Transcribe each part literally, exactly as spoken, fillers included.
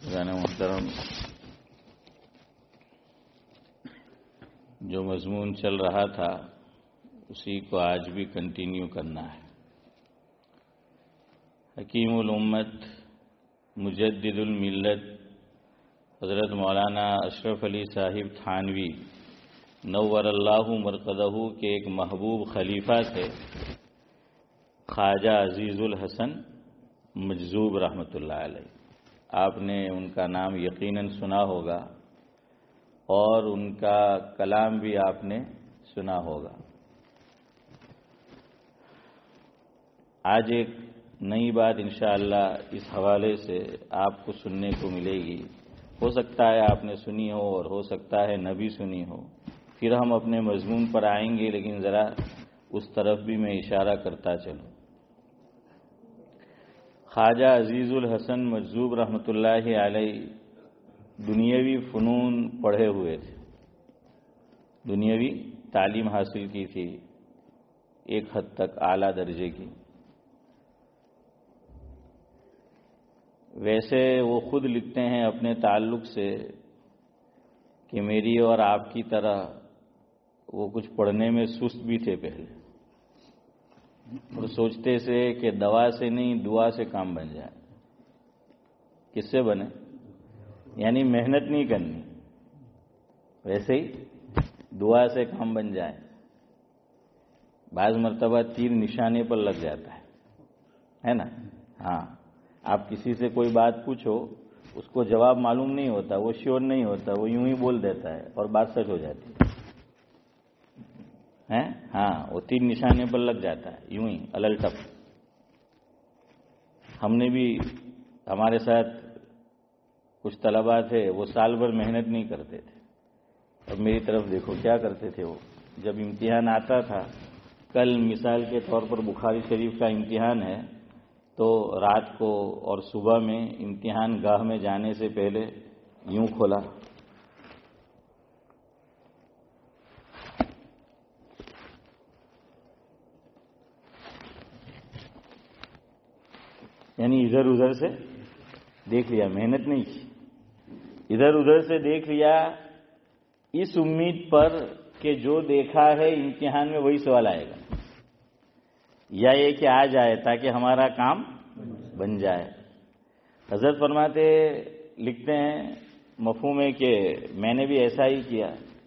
بزرگان محترم، جو مضمون چل رہا تھا اسی کو آج بھی کنٹینیو کرنا ہے۔ حکیم الامت مجدد الملت حضرت مولانا اشرف علی صاحب تھانوی نور اللہ مرقدہ کے ایک محبوب خلیفہ تھے، خواجہ عزیز الحسن مجذوب رحمۃ اللہ علیہ۔ آپ نے ان کا نام یقیناً سنا ہوگا اور ان کا کلام بھی آپ نے سنا ہوگا۔ آج ایک نئی بات انشاءاللہ اس حوالے سے آپ کو سننے کو ملے گی۔ ہو سکتا ہے آپ نے سنی ہو اور ہو سکتا ہے نہ بھی سنی ہو، پھر ہم اپنے مضمون پر آئیں گے، لیکن ذرا اس طرف بھی میں اشارہ کرتا چلوں۔ خواجہ عزیز الحسن مجذوب رحمۃ اللہ علیہ دنیاوی فنون پڑھے ہوئے تھے، دنیاوی تعلیم حاصل کی تھی ایک حد تک اعلیٰ درجے کی۔ ویسے وہ خود لکھتے ہیں اپنے تعلق سے کہ میری اور آپ کی طرح وہ کچھ پڑھنے میں سست بھی تھے پہلے، اور سوچتے سے کہ دوا سے نہیں دعا سے کام بن جائے۔ کس سے بنے؟ یعنی محنت نہیں کرنی، ویسے ہی دعا سے کام بن جائے۔ بعض مرتبہ تیر نشانے پر لگ جاتا ہے ہے نا؟ ہاں، آپ کسی سے کوئی بات پوچھو، اس کو جواب معلوم نہیں ہوتا، وہ شیور نہیں ہوتا، وہ یوں ہی بول دیتا ہے اور بات سچ ہو جاتی ہے۔ ہاں، وہ تیر نشانے پر لگ جاتا ہے یوں ہی الل ٹپ۔ ہم نے بھی، ہمارے ساتھ کچھ طلباء تھے، وہ سال بھر محنت نہیں کرتے تھے۔ اب میری طرف دیکھو کیا کرتے تھے وہ، جب امتحان آتا تھا، کل مثال کے طور پر بخاری شریف کا امتحان ہے، تو رات کو اور صبح میں امتحان گاہ میں جانے سے پہلے یوں کھولا، یعنی ادھر ادھر سے دیکھ لیا، محنت نہیں کی، ادھر ادھر سے دیکھ لیا، اس امید پر کہ جو دیکھا ہے امتحان میں وہی سوال آئے گا، یا یہ کہ آ جائے تاکہ ہمارا کام بن جائے۔ حضرت فرماتے لکھتے ہیں مفہوم ہے کہ میں نے بھی ایسا ہی کیا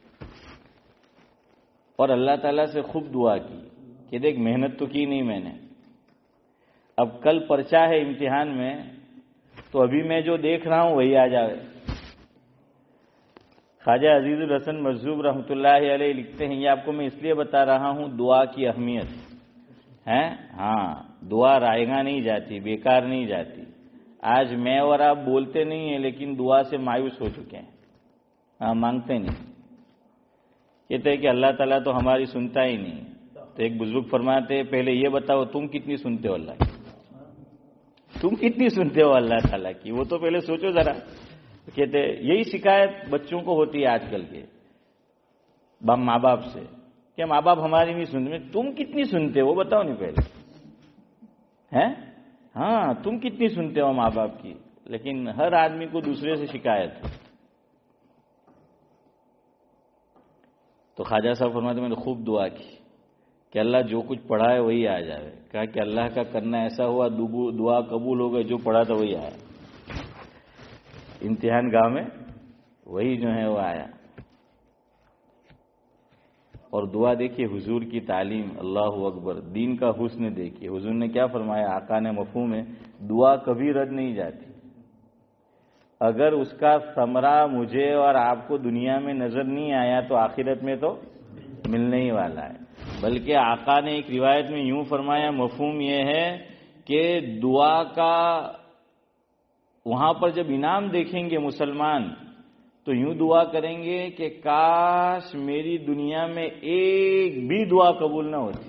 اور اللہ تعالیٰ سے خوب دعا کی کہ دیکھ محنت تو کی نہیں میں نے، اب کل پرچہ ہے امتحان میں، تو ابھی میں جو دیکھ رہا ہوں وہی آ جائے۔ خواجہ عزیز الحسن مجذوب رحمۃ اللہ علیہ لکھتے ہیں، یہ آپ کو میں اس لیے بتا رہا ہوں دعا کی اہمیت ہے۔ ہاں، دعا رائے گاں نہیں جاتی، بیکار نہیں جاتی۔ آج میں اور آپ بولتے نہیں ہیں لیکن دعا سے مایوس ہو چکے ہیں، ہاں مانگتے نہیں، کہتے ہیں کہ اللہ تعالیٰ تو ہماری سنتا ہی نہیں۔ تو ایک بزرگ فرماتے ہیں پہلے یہ بتاؤ تم کتنی سنتے ہو اللہ کی، تم کتنی سنتے ہو اللہ تعالیٰ کی، وہ تو پہلے سوچو ذرا۔ کہتے یہی شکایت بچوں کو ہوتی ہے آج کل کے ماں باپ سے کہ ماں باپ ہماری نہیں سنتے، تم کتنی سنتے ہو وہ بتاؤ نہیں پہلے ہے۔ ہاں، تم کتنی سنتے ہو ماں باپ کی، لیکن ہر آدمی کو دوسرے سے شکایت ہے۔ تو خواجہ صاحب فرماتے میں نے خوب دعا کی کہ اللہ جو کچھ پڑھا ہے وہی آ جائے۔ کہا کہ اللہ کا کرنا ایسا ہوا، دعا قبول ہو گئی، جو پڑھا تھا وہی آیا، امتحان گاہ میں وہی جو ہے وہ آیا۔ اور دعا دیکھیے حضور کی تعلیم، اللہ اکبر، دین کا حسن دیکھیے، حضور نے کیا فرمایا، آقا نے مفہوم ہے دعا کبھی رد نہیں جاتی، اگر اس کا ثمرہ مجھے اور آپ کو دنیا میں نظر نہیں آیا تو آخرت میں تو ملنے ہی والا ہے۔ بلکہ آقا نے ایک روایت میں یوں فرمایا، مفہوم یہ ہے کہ دعا کا وہاں پر جب انعام دیکھیں گے مسلمان تو یوں دعا کریں گے کہ کاش میری دنیا میں ایک بھی دعا قبول نہ ہوتی۔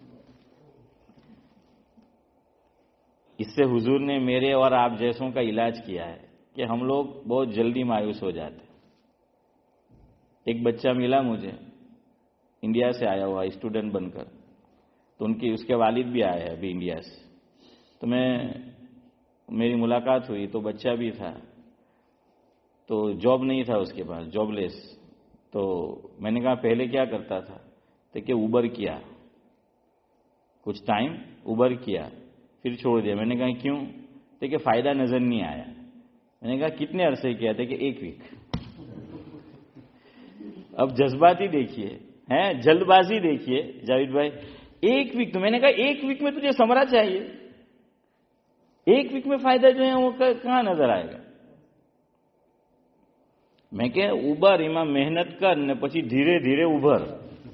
اس سے حضور نے میرے اور آپ جیسوں کا علاج کیا ہے کہ ہم لوگ بہت جلدی مایوس ہو جاتے۔ ایک بچہ ملا مجھے، انڈیا سے آیا ہوا اسٹوڈنٹ بن کر، تو ان کی اس کے والد بھی آئے ہیں ابھی انڈیا سے، تو میں میری ملاقات ہوئی تو بچہ بھی تھا، تو جاب نہیں تھا اس کے پاس, جاب لیس. تو میں نے کہا پہلے کیا کرتا تھا؟ تو کہ اوبر کیا, کچھ ٹائم اوبر کیا, پھر چھوڑ دیا. میں نے کہا کیوں؟ تو کہ فائدہ نظر نہیں آیا. میں نے کہا کتنے عرصے کیا؟ تھا کہ ایک ویک. اب جذباتی دیکھیے, ہیں جلد بازی دیکھیے جاوید بھائی. ایک ویک, تو میں نے کہا ایک ویک میں تجھے ثمرہ چاہیے, ایک ویک میں فائدہ جو ہے وہ کہاں نظر آئے گا؟ میں کہ ઉભર એમાં મહેનત કર ને પછી ધીરે ધીરે ઉભર.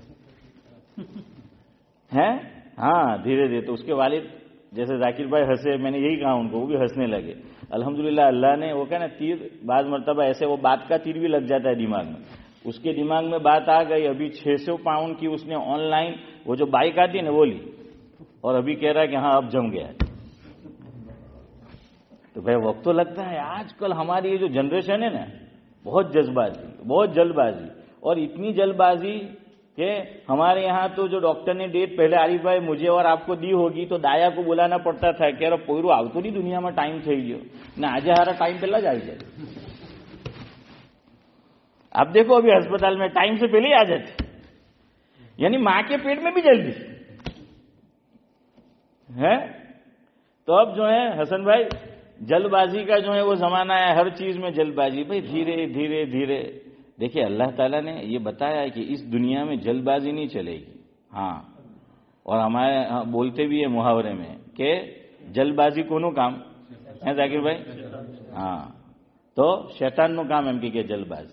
ہے ہاں دھیرے دھیرے. تو اس کے والد جیسے ذاکر بھائی ہنسے, میں نے یہی کہا ان کو, وہ بھی ہنسنے لگے. الحمدللہ اللہ نے وہ کہا نا تیر, بعض مرتبہ ایسے وہ بات کا تیر بھی لگ جاتا ہے دماغ میں. اس کے دماغ میں بات آ گئی. ابھی چھ سو پاؤنڈ کی اس نے آن لائن وہ جو بائک آتی ہے نا وہ لی, اور ابھی کہہ رہا ہے کہ ہاں اب جم گیا. تو بھائی وقت تو لگتا ہے. آج کل ہماری یہ جو جنریشن ہے نا, بہت جذباتی, بہت جلد بازی, اور اتنی جلد بازی کہ ہمارے یہاں تو جو ڈاکٹر نے ڈیٹ پہلے عارف بھائی مجھے اور آپ کو دی ہوگی تو دایا کو بلانا پڑتا تھا کہ ارے પોયરું આવતું નહીં દુનિયામાં ટાઈમ થઈ ગયો ને, આજે હારા ટાઈમ પહેલા જ આવી જાય. آپ دیکھو ابھی ہسپتال میں ٹائم سے پہلے ہی آ جاتے, یعنی ماں کے پیٹ میں بھی جلدی ہے. تو اب جو ہے حسن بھائی جلد بازی کا جو ہے وہ زمانہ ہے, ہر چیز میں جلد بازی. بھائی دھیرے دھیرے دھیرے دیکھیے, اللہ تعالیٰ نے یہ بتایا ہے کہ اس دنیا میں جلد بازی نہیں چلے گی. ہاں, اور ہمارے بولتے بھی ہے محاورے میں کہ جلد بازی کونوں کام ہے ذاکر بھائی؟ ہاں, تو شیطان نو کام ایم کہ جلد بازی.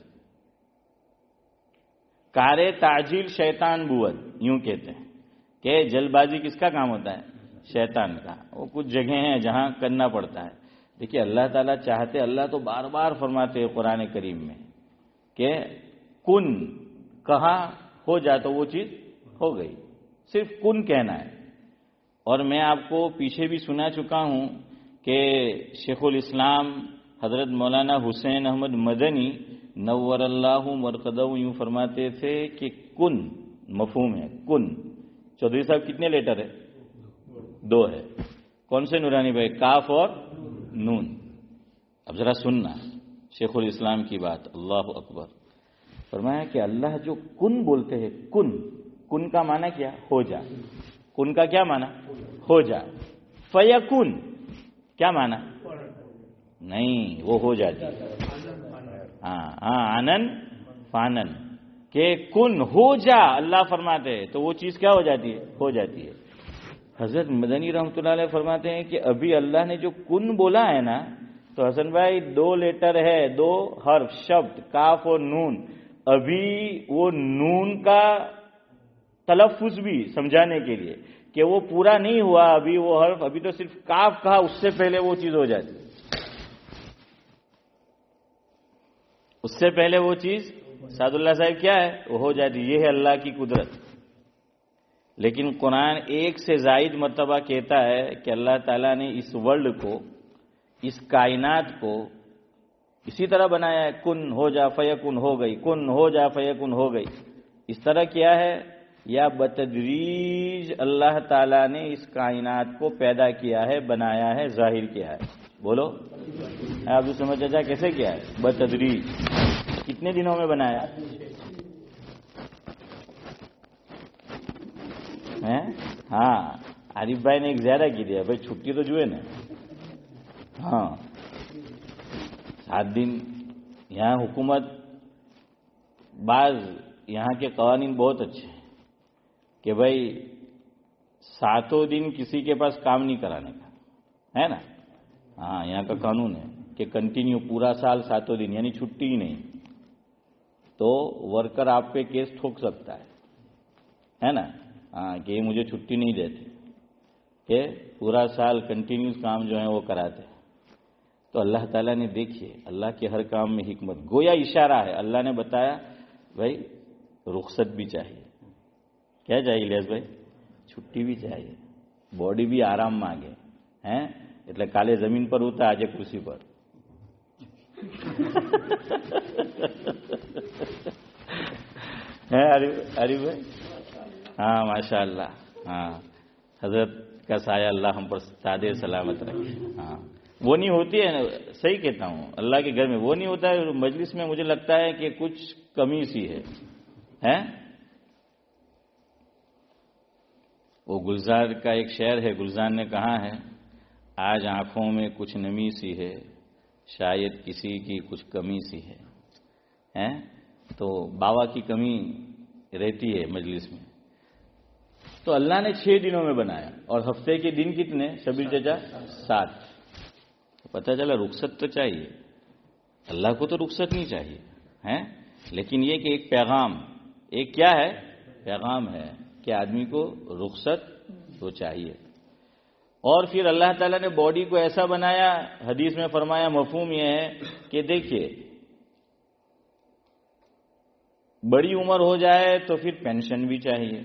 کارے تعجیل شیطان بود, یوں کہتے ہیں کہ جلد بازی کس کا کام ہوتا ہے؟ شیطان کا. وہ کچھ جگہیں ہیں جہاں کرنا پڑتا ہے. دیکھیے اللہ تعالیٰ چاہتے, اللہ تو بار بار فرماتے ہیں قرآن کریم میں کہ کن کہا ہو جائے تو وہ چیز ہو گئی, صرف کن کہنا ہے. اور میں آپ کو پیچھے بھی سنا چکا ہوں کہ شیخ الاسلام حضرت مولانا حسین احمد مدنی نور اللہ مرقدہ یوں فرماتے تھے کہ کن مفہوم ہے. کن چودھری صاحب کتنے لیٹر ہے؟ دو ہے. کون سے نورانی بھائی؟ کاف اور نون. اب ذرا سننا شیخ الاسلام کی بات, اللہ اکبر. فرمایا کہ اللہ جو کن بولتے ہیں, کن, کن کا معنی کیا؟ ہو جا. کن کا کیا معنی؟ ہو جا. فیکن کیا معنی؟ نہیں, وہ ہو جاتی. ہاں ہاں, آنن فانن, کہ کن ہو جا اللہ فرماتے ہیں تو وہ چیز کیا ہو جاتی ہے؟ ہو جاتی ہے. حضرت مدنی رحمۃ اللہ علیہ فرماتے ہیں کہ ابھی اللہ نے جو کن بولا ہے نا, تو حسن بھائی دو لیٹر ہے, دو حرف شبد کاف اور نون. ابھی وہ نون کا تلفظ بھی سمجھانے کے لیے کہ وہ پورا نہیں ہوا ابھی وہ حرف, ابھی تو صرف کاف کہا, اس سے پہلے وہ چیز ہو جاتی, اس سے پہلے وہ چیز سعد اللہ صاحب کیا ہے؟ وہ ہو جاتی. یہ ہے اللہ کی قدرت. لیکن قرآن ایک سے زائد مرتبہ کہتا ہے کہ اللہ تعالیٰ نے اس ورلڈ کو, اس کائنات کو اسی طرح بنایا ہے, کن ہو جا فیکن ہو گئی, کن ہو جا فیکن ہو گئی. اس طرح کیا ہے, یا بتدریج اللہ تعالیٰ نے اس کائنات کو پیدا کیا ہے, بنایا ہے, ظاہر کیا ہے. بولو آپ سمجھ چاچا کیسے کیا ہے؟ بتدریج. کتنے دنوں میں بنایا ہے؟ ہاں, عارف بھائی نے ایک زیادہ کی دیا, بھائی چھٹی تو جو ہے نا, ہاں سات دن. یہاں حکومت, بعض یہاں کے قوانین بہت اچھے ہیں کہ بھائی ساتوں دن کسی کے پاس کام نہیں کرانے کا ہے نا. ہاں, یہاں کا قانون ہے کہ کنٹینیو پورا سال ساتوں دن, یعنی چھٹی ہی نہیں. تو ورکر آپ پہ کیس ٹھوک سکتا ہے ہے نا, ہاں کہ مجھے چھٹی نہیں دیتے, کہ پورا سال کنٹینیوس کام جو ہے وہ کراتے. تو اللہ تعالیٰ نے دیکھیے, اللہ کے ہر کام میں حکمت, گویا اشارہ ہے. اللہ نے بتایا بھائی رخصت بھی چاہیے. کیا چاہیے الیاس بھائی؟ چھٹی بھی چاہیے, باڈی بھی آرام مانگے ہیں. એટલે કાલે જમીન પર ઉતા, આજે કૃષિ પર. ہے عارف بھائی؟ ہاں ماشاء اللہ. ہاں, حضرت کا سایہ اللہ ہم پر سادے سلامت رکھے. ہاں, وہ نہیں ہوتی ہے. صحیح کہتا ہوں, اللہ کے گھر میں وہ نہیں ہوتا ہے. مجلس میں مجھے لگتا ہے کہ کچھ کمی سی ہے. ہیں وہ گلزار کا ایک شعر ہے, گلزار نے کہا ہے, آج آنکھوں میں کچھ نمی سی ہے, شاید کسی کی کچھ کمی سی ہے. ہیں تو بابا کی کمی رہتی ہے مجلس میں. تو اللہ نے چھ دنوں میں بنایا, اور ہفتے کے دن کتنے؟ شبیر چچا سات. پتہ چلا رخصت تو چاہیے, اللہ کو تو رخصت نہیں چاہیے ہیں, لیکن یہ کہ ایک پیغام, ایک کیا ہے پیغام ہے کہ آدمی کو رخصت تو چاہیے. اور پھر اللہ تعالیٰ نے باڈی کو ایسا بنایا, حدیث میں فرمایا, مفہوم یہ ہے کہ دیکھیے بڑی عمر ہو جائے تو پھر پینشن بھی چاہیے.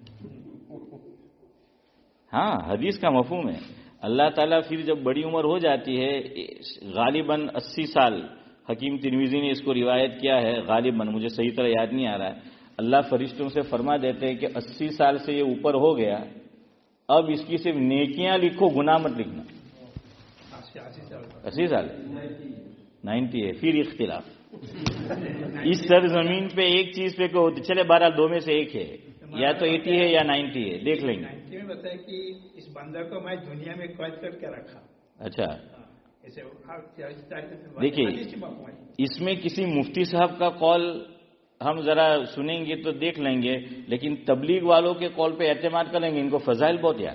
ہاں حدیث کا مفہوم ہے. اللہ تعالیٰ پھر جب بڑی عمر ہو جاتی ہے, غالباً اسی سال, حکیم ترمذی نے اس کو روایت کیا ہے, غالباً مجھے صحیح طرح یاد نہیں آ رہا ہے, اللہ فرشتوں سے فرما دیتے ہیں کہ اسی سال سے یہ اوپر ہو گیا, اب اس کی صرف نیکیاں لکھو, گناہ مت لکھنا. اسی سال نائنٹی ہے. پھر اختلاف اس سرزمین پہ ایک چیز پہ کہ چلے بارہ دو میں سے ایک ہے, یا تو ایٹی ہے یا نائنٹی ہے, دیکھ لیں گے. بتایا کہ اس بندر کو میں دنیا میں قید کر کے رکھا. اچھا دیکھیے, اس میں کسی مفتی صاحب کا قول ہم ذرا سنیں گے تو دیکھ لیں گے, لیکن تبلیغ والوں کے قول پہ اعتماد کریں گے, ان کو فضائل بہت یاد.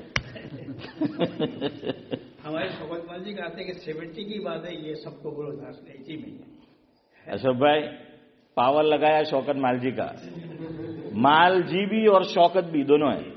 ہمارے شوکت مال جی کہتے ہیں کہ سیونٹی کی بات ہے, یہ سب کو بولو ایٹی میں. اشرف بھائی پاور لگایا شوکت مال جی کا, مال جی بھی اور شوکت بھی دونوں ہیں.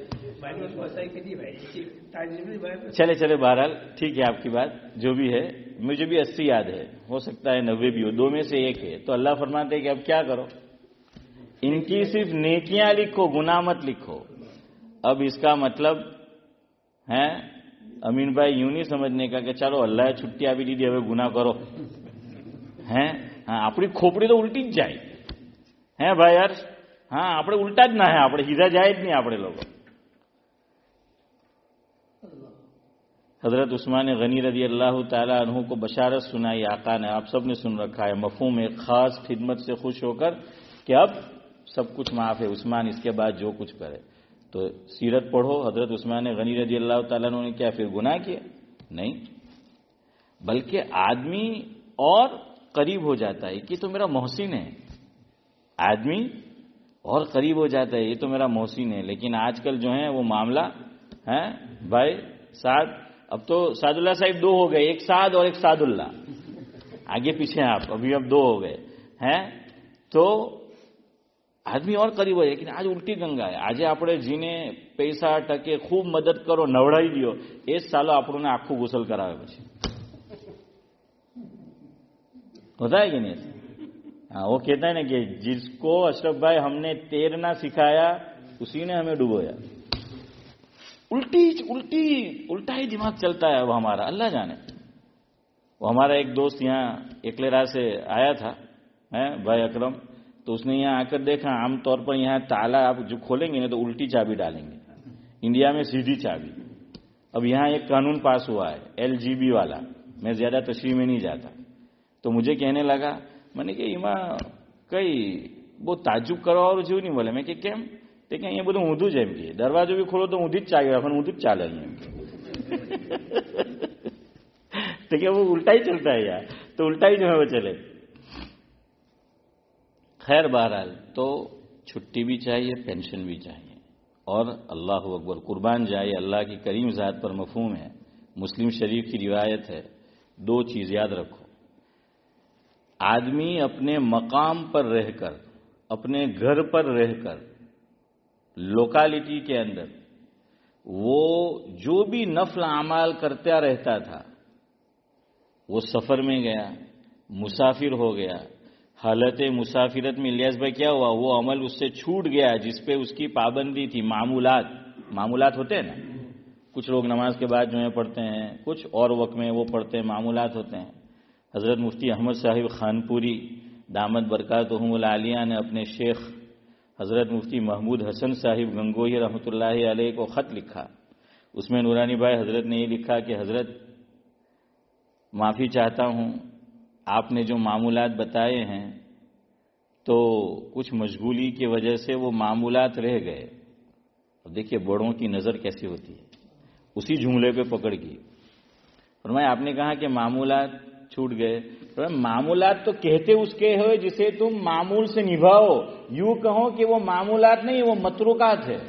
چلے چلے بہرحال ٹھیک ہے آپ کی بات جو بھی ہے, مجھے بھی اسی یاد ہے, ہو سکتا ہے نوے بھی ہو, دو میں سے ایک ہے. تو اللہ فرماتے ہیں کہ اب کیا کرو, ان کی صرف نیکیاں لکھو, گناہ مت لکھو. اب اس کا مطلب ہے امین بھائی یوں نہیں سمجھنے کا کہ چلو اللہ چھٹی આપી દીધી હવે ગુનાહ કરો ہیں. ہاں આપણી ખોપડી તો ઉલટી જ જાય હે ભાઈ યાર. હા આપણે ઉલટા જ ના હે, આપણે સીધા જાય જ નહીં આપણે લોકો. حضرت عثمان غنی رضی اللہ تعالیٰ عنہ کو بشارت سنائی آقا نے, آپ سب نے سن رکھا ہے. مفہوم ایک خاص خدمت سے خوش ہو کر کہ اب سب کچھ معاف ہے, عثمان اس کے بعد جو کچھ کرے. تو سیرت پڑھو, حضرت عثمان غنی رضی اللہ تعالیٰ عنہ نے کیا پھر گناہ کیا؟ نہیں, بلکہ آدمی اور قریب ہو جاتا ہے کہ تو میرا محسن ہے. آدمی اور قریب ہو جاتا ہے, یہ تو میرا محسن ہے. لیکن آج کل جو ہے وہ معاملہ ہے بھائی سعد, اب تو سعد اللہ صاحب دو ہو گئے, ایک سعد اور ایک سعد اللہ, آگے پیچھے آپ ابھی اب دو ہو گئے ہیں. تو આદમી ઓર કરીબ હોય, લેકિન આજ ઉલટી ગંગા છે. આજે આપણે જીને પૈસા ટકે ખૂબ મદદ કરો, નવડાવી દો, એ જ સાલો આપણને આખું ગુસલ કરાવે પછી. होता है कि नहीं? हाँ, वो कहता है ना कि जिसको अशरफ भाई हमने तैरना सिखाया उसी ने हमें डुबोया. उल्टी उल्टी उल्टा ही दिमाग चलता है वो हमारा, अल्लाह जाने. वो हमारा एक दोस्त यहाँ एकलेरा से आया था, है भाई अकरम, तो उसने यहाँ आकर देखा आमतौर पर यहाँ ताला आप जो खोलेंगे ना तो उल्टी चाबी डालेंगे, इंडिया में सीधी चाबी. अब यहाँ एक कानून पास हुआ है एल जी बी वाला, मैं ज्यादा तशरीह में नहीं जाता. तो मुझे कहने लगा, मैंने कि એમાં કઈ બહુ તાજુબ કરવા જેવું નહીં બોલે. મેં કે કેમ? તે કે અહીંયા બધું ઊંધું જ એમ કે દરવાજો બી ખોલો તો ઊંધી જ ચાવી રાખવાનું, ઊંધું જ ચાલે અહીંયા. तो क्या वो उल्टा ही चलता है यार, तो उल्टा ही जो है वो चले. खैर बहरहाल तो छुट्टी भी चाहिए, पेंशन भी चाहिए. और अल्लाह अकबर, कुर्बान जाए अल्लाह की करीम ज़ात पर मफहूम है. मुस्लिम शरीफ की रिवायत है. दो चीज़ याद रखो, आदमी अपने मकाम पर रहकर, अपने घर पर रहकर, लोकालिटी के अंदर वो जो भी नफल अमाल करता रहता था, वो सफ़र में गया, मुसाफिर हो गया, हालत मुसाफिरत में इलियास भाई क्या हुआ, वो अमल उससे छूट गया जिस पे उसकी पाबंदी थी. मामूलात, मामूलात होते हैं ना, कुछ लोग नमाज के बाद जो है पढ़ते हैं, कुछ और वक्त में वो पढ़ते हैं, मामूलात होते हैं. हज़रत मुफ्ती अहमद साहिब खानपुरी दामद बरकातुहुमुल आलिया ने अपने शेख हज़रत मुफ्ती महमूद हसन साहिब गंगोही रहमतुल्लाहि अलैह को ख़त लिखा. उसमें नूरानी भाई हज़रत ने ये लिखा कि हज़रत معافی چاہتا ہوں، آپ نے جو معمولات بتائے ہیں تو کچھ مشغولی کی وجہ سے وہ معمولات رہ گئے. دیکھیے بڑوں کی نظر کیسی ہوتی ہے، اسی جملے پہ پکڑ کی. فرمایا آپ نے کہا کہ معمولات چھوٹ گئے. معمولات تو کہتے اس کے ہوئے جسے تم معمول سے نبھاؤ، یوں کہو کہ وہ معمولات نہیں، وہ متروکات ہے.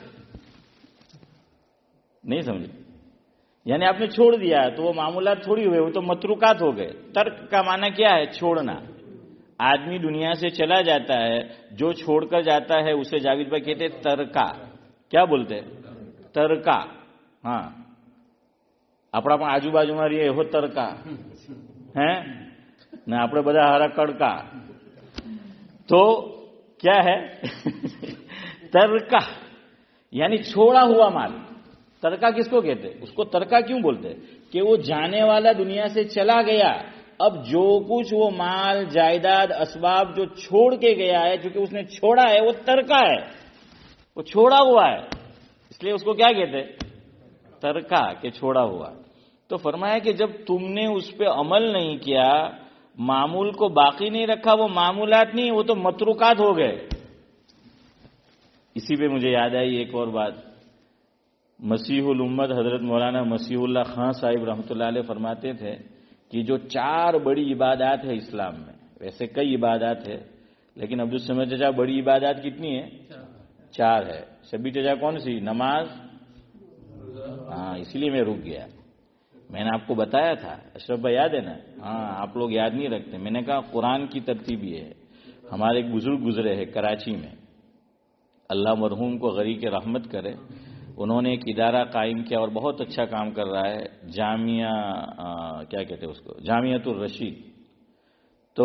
نہیں سمجھے؟ یعنی آپ نے چھوڑ دیا تو وہ معمولات تھوڑی ہوئے، وہ تو متروکات ہو گئے. ترک کا معنی کیا ہے؟ چھوڑنا. آدمی دنیا سے چلا جاتا ہے، جو چھوڑ کر جاتا ہے اسے جاوید بھائی کہتے ترکا. کیا بولتے؟ ترکا. ہاں આપણા પણ આજુબાજુમાં રહીએ એવો તરકા હે ને આપણે બધા હારા કડકા. તો क्या है? तरका यानी छोड़ा हुआ माल. तरका किसको कहते हैं? उसको तरका क्यों बोलते हैं? कि वो जाने वाला दुनिया से चला गया, अब जो कुछ वो माल जायदाद असबाब जो छोड़ के गया है, क्योंकि उसने छोड़ा है, वो तरका है, वो छोड़ा हुआ है, इसलिए उसको क्या कहते हैं? तरका, के छोड़ा हुआ. तो फरमाया कि जब तुमने उस पर अमल नहीं किया, मामूल को बाकी नहीं रखा, वो मामूलात नहीं, वो तो मतरुकात हो गए. इसी पे मुझे याद आई एक और बात. मसीहुल उम्मत हजरत मौलाना मसीहुल्लाह खान साहिब रहमतुल्लाह अलैह फरमाते थे कि जो चार बड़ी इबादत है इस्लाम में, वैसे कई इबादत है, लेकिन अब्दुल समद चचा बड़ी इबादत कितनी है? चार है. शबी चचा कौन सी? नमाज. हाँ इसलिए मैं रुक गया. मैंने आपको बताया था, अशरफ भाई याद है ना? हाँ आप लोग याद नहीं रखते. मैंने कहा कुरान की तरतीब ये है. हमारे एक बुजुर्ग गुजरे हैं कराची में, अल्लाह मरहूम को गरी के रहमत करे. उन्होंने एक इदारा कायम किया और बहुत अच्छा काम कर रहा है, जामिया आ, क्या कहते हैं उसको, जामियातुर रशीद. तो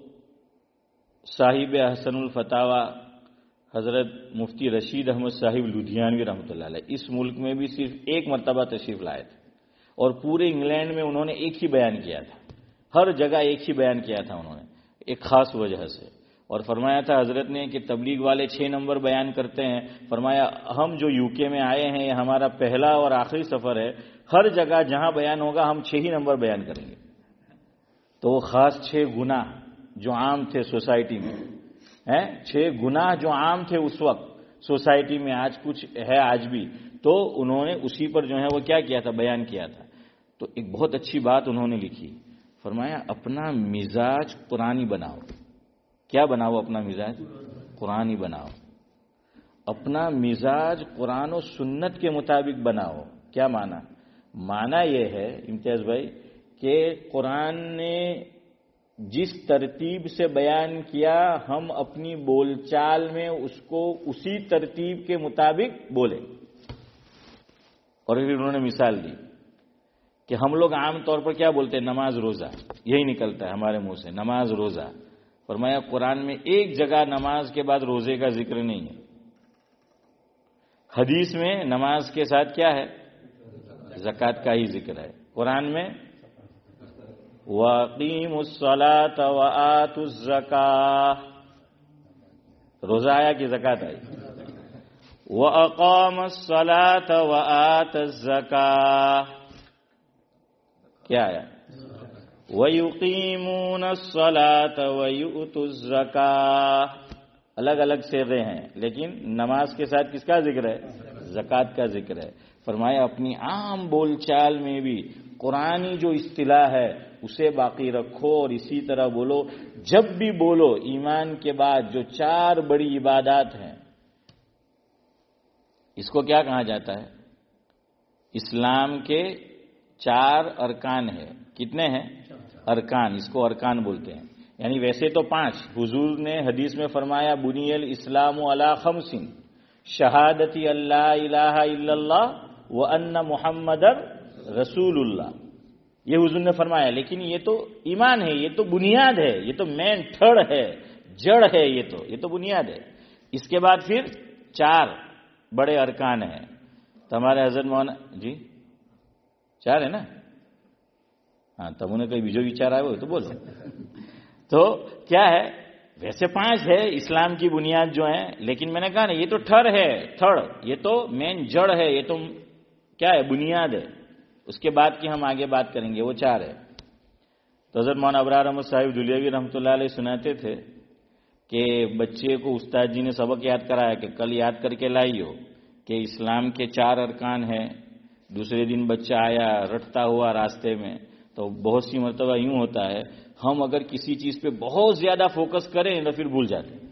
साहिब अहसनुल फतावा हजरत मुफ्ती रशीद अहमद साहिब लुधियानवी रहमतुल्लाह अलैह इस मुल्क में भी सिर्फ एक मरतबा तशरीफ लाए थे और पूरे इंग्लैंड में उन्होंने एक ही बयान किया था. हर जगह एक ही बयान किया था उन्होंने, एक खास वजह से. और फरमाया था हजरत ने कि तबलीग वाले छह नंबर बयान करते हैं. फरमाया हम जो यूके में आए हैं, ये हमारा पहला और आखिरी सफर है, हर जगह जहां बयान होगा हम छह ही नंबर बयान करेंगे. तो वो खास छह गुनाह जो आम थे सोसाइटी में, हैं छह गुनाह जो आम थे उस वक्त सोसाइटी में, आज कुछ है आज भी, तो उन्होंने उसी पर जो है वो क्या किया था? बयान किया था. तो एक बहुत अच्छी बात उन्होंने लिखी. फरमाया अपना मिजाज कुरानी बनाओ. क्या बनाओ? अपना मिजाज कुरानी बनाओ. अपना मिजाज कुरान और सुन्नत के मुताबिक बनाओ. क्या माना? माना यह है इम्तियाज भाई कि कुरान ने जिस तरतीब से बयान किया, हम अपनी बोलचाल में उसको उसी तरतीब के मुताबिक बोले. और फिर उन्होंने मिसाल दी कि हम लोग आम तौर पर क्या बोलते हैं? नमाज रोजा, यही निकलता है हमारे मुंह से, नमाज रोजा. फरमाया कुरान में एक जगह नमाज के बाद रोजे का जिक्र नहीं है. हदीस में नमाज के साथ क्या है? ज़कात का ही जिक्र है. कुरान में वक़ीमुस्सलात व आतुज़्ज़काह, रोजा आया कि ज़कात आई? व अक़ामस्सलात व आतुज़्ज़काह, क्या आया? वयुक़ीमूनस्सलात वयुअतुज़्ज़काह. अलग अलग सेगे हैं, लेकिन नमाज के साथ किसका जिक्र है? ज़कात का जिक्र है. फरमाया अपनी आम बोलचाल में भी कुरानी जो इस्तिलाह है उसे बाकी रखो और इसी तरह बोलो. जब भी बोलो ईमान के बाद जो चार बड़ी इबादत हैं, इसको क्या कहा जाता है? इस्लाम के चार अरकान है. कितने हैं? अरकान. इसको अरकान बोलते हैं. यानी वैसे तो पांच, हुजूर ने हदीस में फरमाया बुनियल इस्लामु अला खमसिन, शहादती अल्ला इलाहा इल्लल्लाह व अन्ना मुहम्मदर रसूलुल्लाह, ये हुजूर ने फरमाया. लेकिन ये तो ईमान है, ये तो बुनियाद है, ये तो मेन थड़ है, जड़ है, ये तो ये तो बुनियाद है. इसके बाद फिर चार बड़े अरकान हैं. तो हमारे हजरत मौलाना जी चार है ना? हाँ तमुने कोई बीजो विचार आया हो तो बोलो. तो क्या है? वैसे पांच है इस्लाम की बुनियाद जो है, लेकिन मैंने कहा ना ये तो ठर है, थड़, ये तो मेन जड़ है, ये तो क्या है? बुनियाद है. उसके बाद की हम आगे बात करेंगे, वो चार है. تو حضرت مولانا ابرار احمد صاحب دھلیاوی رحمۃ اللہ علیہ سناتے تھے کہ بچے کو استاد جی نے سبق یاد کرایا کہ کل یاد کر کے لائی ہو کہ اسلام کے چار ارکان ہیں. دوسرے دن بچہ آیا رٹتا ہوا راستے میں. تو بہت سی مرتبہ یوں ہوتا ہے ہم اگر کسی چیز پہ بہت زیادہ فوکس کریں تو پھر بھول جاتے ہیں.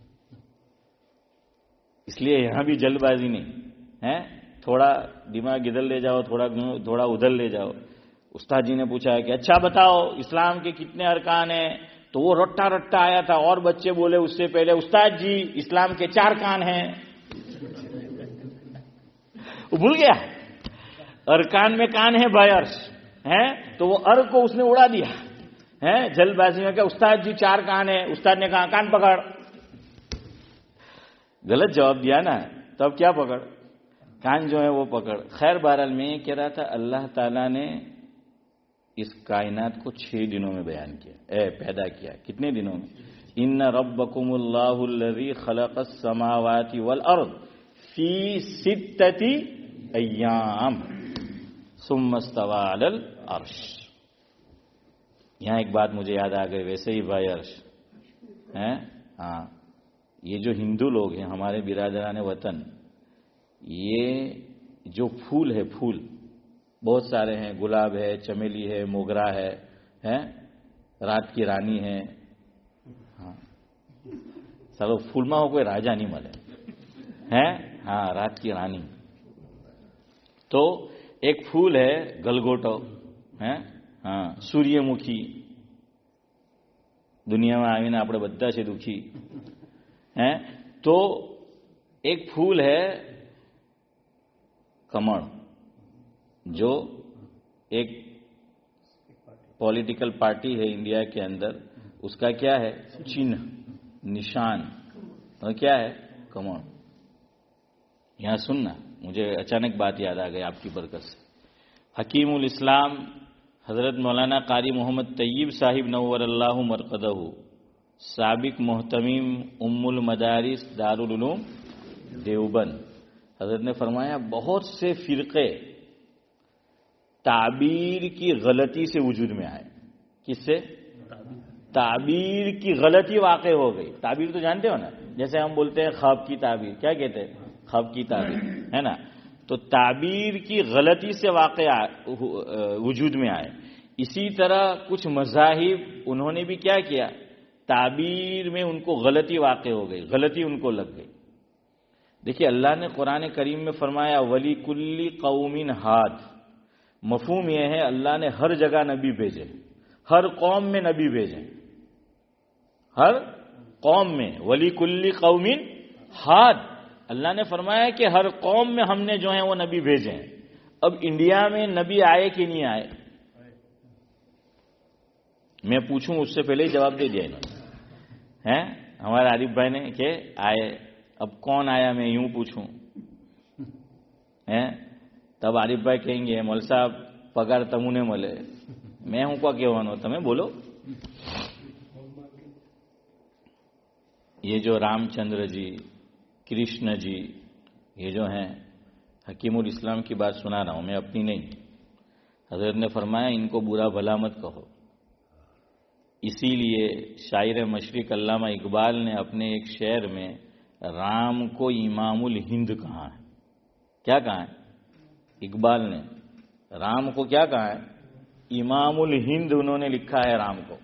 اس لیے یہاں بھی جلد بازی نہیں ہے, تھوڑا دماغ ادھر لے جاؤ, تھوڑا تھوڑا ادھر لے جاؤ. استاد جی نے پوچھا کہ اچھا بتاؤ اسلام کے کتنے ارکان ہیں, تو وہ رٹا رٹا آیا تھا اور بچے بولے اس سے پہلے استاد جی اسلام کے چار کان ہیں. وہ بھول گیا ارکان میں کان ہے بائرس ہے, تو وہ ار کو اس نے اڑا دیا ہے جلد بازی میں. کہ استاد جی چار کان ہے, استاد نے کہا کان پکڑ. غلط جواب دیا نا, تب کیا پکڑ, کان جو ہے وہ پکڑ. خیر بہرحال میں یہ کہہ رہا تھا اللہ تعالیٰ نے اس کائنات کو چھ دنوں میں بیان کیا, اے پیدا کیا. کتنے دنوں میں؟ ان ربکم اللہ الذی خلق السماوات والارض فی ستۃ ایام ثم استوى علی العرش. یہاں ایک بات مجھے یاد آ گئی, ویسے ہی بھائی عرش ہیں. ہاں, یہ جو ہندو لوگ ہیں ہمارے برادران وطن, یہ جو پھول ہے پھول بہت سارے ہیں, گلاب ہے, چمیلی ہے, موگرا ہے, ہیں رات کی رانی ہے. ہاں چلو پھول میں ہو کوئی راجا نہیں ملے ہیں. ہاں رات کی رانی. تو ایک پھول ہے گلگوٹو ہے, ہاں سوریہ مکھی. દુનિયામાં આવીને આપણે બધા છે દુખી હે. તો એક ફૂલ है कमल, जो एक पॉलिटिकल पार्टी है इंडिया के अंदर, उसका क्या है चिन्ह निशान, और क्या है कमल. यहाँ सुनना, मुझे अचानक बात याद आ गई आपकी बरकत से. हकीमुल इस्लाम हजरत मौलाना कारी मोहम्मद तैयब साहिब नव्वर अल्लाह मरकदहू, साबिक मोहतमीम उम्मुल मदारिस दारुल उलूम देवबंद, हजरत ने फरमाया बहुत से फिरके ताबीर की गलती से वजूद में आए. किससे? ताबीर की गलती वाक़ हो गई. ताबीर तो जानते हो ना, जैसे हम बोलते हैं ख्वाब की ताबीर, क्या कहते हैं ख्वाब की ताबीर, है ना. तो ताबीर की गलती से वाक़ वजूद में आए. इसी तरह कुछ मज़ाहिब उन्होंने भी क्या किया, ताबीर में उनको गलती वाक़ हो गई, गलती उनको लग गई. देखिए अल्लाह ने कुरान करीम में फरमाया वली कुल्ली कौमिन हाद. मफहूम यह है अल्लाह ने हर जगह नबी भेजे, हर कौम में नबी भेजे, हर कौम में. वली कुल्ली कौमिन हाद, अल्लाह ने फरमाया कि हर कौम में हमने जो है वो नबी भेजे हैं. अब इंडिया में नबी आए कि नहीं आए, मैं पूछूं उससे पहले ही जवाब दे दिया इन्होंने. हैं हमारे आरिफ भाई ने कि आए. अब कौन आया मैं यूं पूछूं, हैं तब आरिफ भाई कहेंगे मौल साहब पगार तमुने मले, मैं हूं क्या कहवानो, तमें बोलो. ये जो रामचंद्र जी, कृष्ण जी, ये जो हैं हकीमुल इस्लाम की बात सुना रहा हूं मैं, अपनी नहीं. हजरत ने फरमाया इनको बुरा भला मत कहो. इसीलिए शायर मशरिक अल्लामा इकबाल ने अपने एक शेर में राम को इमामुल हिंद कहा है. क्या कहा है इकबाल ने, राम को क्या कहा है, इमामुल हिंद उन्होंने लिखा है राम को.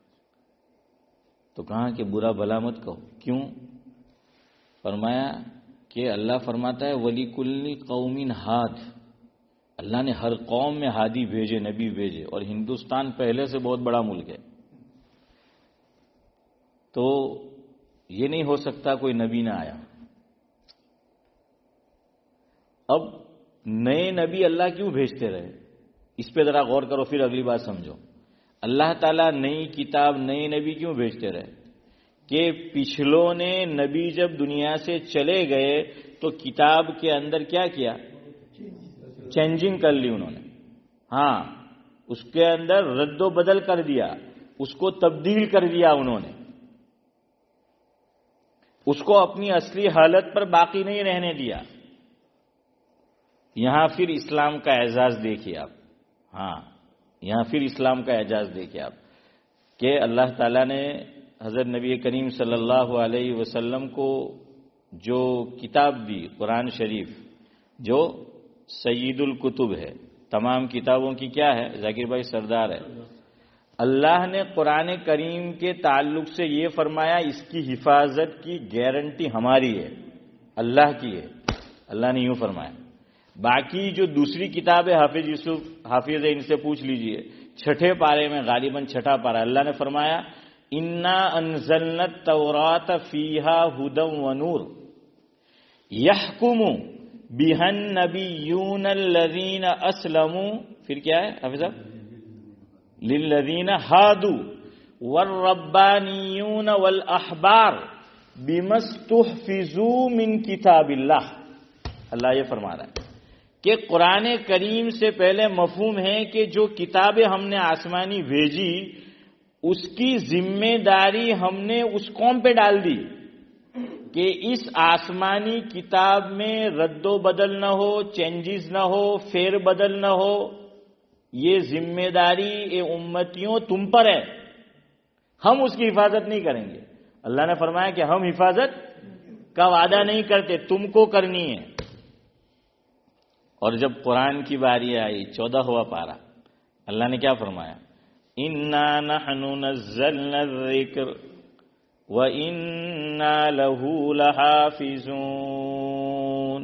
तो कहा कि बुरा भला मत कहो. क्यों? फरमाया कि अल्लाह फरमाता है वली कुल्ली कौमिन हाद, अल्लाह ने हर कौम में हादी भेजे, नबी भेजे, और हिंदुस्तान पहले से बहुत बड़ा मुल्क है. तो ये नहीं हो सकता कोई नबी ना आया. अब नए नबी अल्लाह क्यों भेजते रहे, इस पे जरा गौर करो, फिर अगली बात समझो. अल्लाह ताला नई किताब, नए नबी क्यों भेजते रहे, कि पिछलों ने नबी जब दुनिया से चले गए तो किताब के अंदर क्या किया, चेंजिंग कर ली उन्होंने. हाँ, उसके अंदर रद्दो बदल कर दिया, उसको तब्दील कर दिया उन्होंने, उसको अपनी असली हालत पर बाकी नहीं रहने दिया. यहां फिर इस्लाम का एजाज देखिए आप. हाँ, यहां फिर इस्लाम का एजाज देखिए आप. کہ اللہ تعالیٰ نے حضرت نبی کریم صلی اللہ علیہ وسلم کو جو کتاب دی قرآن شریف جو سید الکتب ہے، تمام کتابوں کی کیا ہے؟ ذاکر بھائی سردار ہے۔ اللہ نے قرآن کریم کے تعلق سے یہ فرمایا اس کی حفاظت کی گارنٹی ہماری ہے، اللہ کی ہے، اللہ نے یوں فرمایا۔ باقی جو دوسری کتاب ہے حافظ یوسف حافظ ہے، ان سے پوچھ لیجئے، چھٹے پارے میں غالباً چھٹا پارہ اللہ نے فرمایا انا انزلنا التوراۃ فیہا ھدی ونور یحکم بہا النبیون الذین اسلموا، پھر کیا ہے حافظ صاحب؟ للذین ہادوا والربانیون والاحبار بما استحفظوا من کتاب اللہ۔ اللہ یہ فرما رہا ہے کہ قرآن کریم سے پہلے مفہوم ہے کہ جو کتابیں ہم نے آسمانی بھیجی اس کی ذمہ داری ہم نے اس قوم پہ ڈال دی کہ اس آسمانی کتاب میں رد و بدل نہ ہو، چینجز نہ ہو، فیر بدل نہ ہو۔ یہ ذمہ داری اے امتیوں تم پر ہے، ہم اس کی حفاظت نہیں کریں گے۔ اللہ نے فرمایا کہ ہم حفاظت کا وعدہ نہیں کرتے، تم کو کرنی ہے۔ اور جب قرآن کی باری آئی چودہواں پارہ، اللہ نے کیا فرمایا؟ اِنَّا نَحْنُ نَزَّلْنَا الذِّكْرَ وَإِنَّا لَهُ لَحَافِظُونَ۔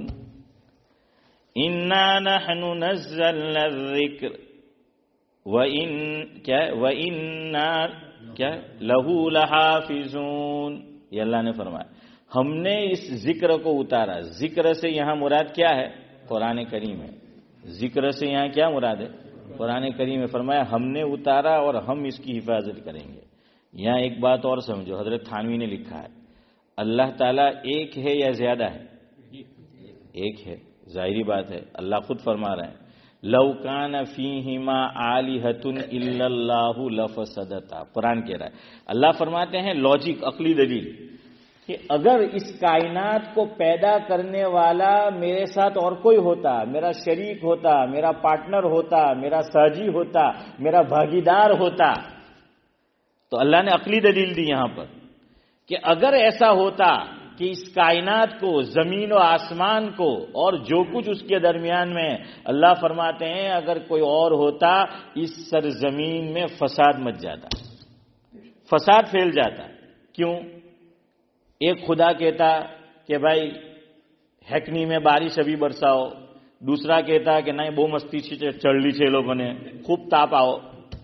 اِنَّا نَحْنُ نَزَّلْنَا الذِّكْرَ وَإِنَّ کیا وَإِنَّا کیا لَهُ لَحَافِظُونَ۔ یہ اللہ نے فرمایا ہم نے اس ذکر کو اتارا۔ ذکر سے یہاں مراد کیا ہے؟ قرآن کریم ہے۔ ذکر سے یہاں کیا مراد ہے؟ قرآن کریم ہے۔ فرمایا ہم نے اتارا اور ہم اس کی حفاظت کریں گے۔ یہاں ایک بات اور سمجھو، حضرت تھانوی نے لکھا ہے اللہ تعالیٰ ایک ہے یا زیادہ ہے؟ ایک ہے، ظاہری بات ہے، اللہ خود فرما رہے ہیں لَوْ كَانَ فِيهِمَا آلِهَةٌ إِلَّا اللَّهُ لَفَسَدَتَا۔ قرآن کہہ رہا ہے، اللہ فرماتے ہیں لاجک، عقلی دلیل، کہ اگر اس کائنات کو پیدا کرنے والا میرے ساتھ اور کوئی ہوتا، میرا شریک ہوتا، میرا پارٹنر ہوتا، میرا ساجی ہوتا، میرا بھاگیدار ہوتا، تو اللہ نے عقلی دلیل دی یہاں پر کہ اگر ایسا ہوتا کہ اس کائنات کو، زمین و آسمان کو اور جو کچھ اس کے درمیان میں، اللہ فرماتے ہیں اگر کوئی اور ہوتا اس سرزمین میں فساد مچ جاتا، فساد پھیل جاتا۔ کیوں؟ ایک خدا کہتا کہ بھائی ہیکنی میں بارش ابھی برساؤ، دوسرا کہتا کہ نہیں وہ مستی چڑھ لی چھے لوگوں نے، خوب تاپ آؤ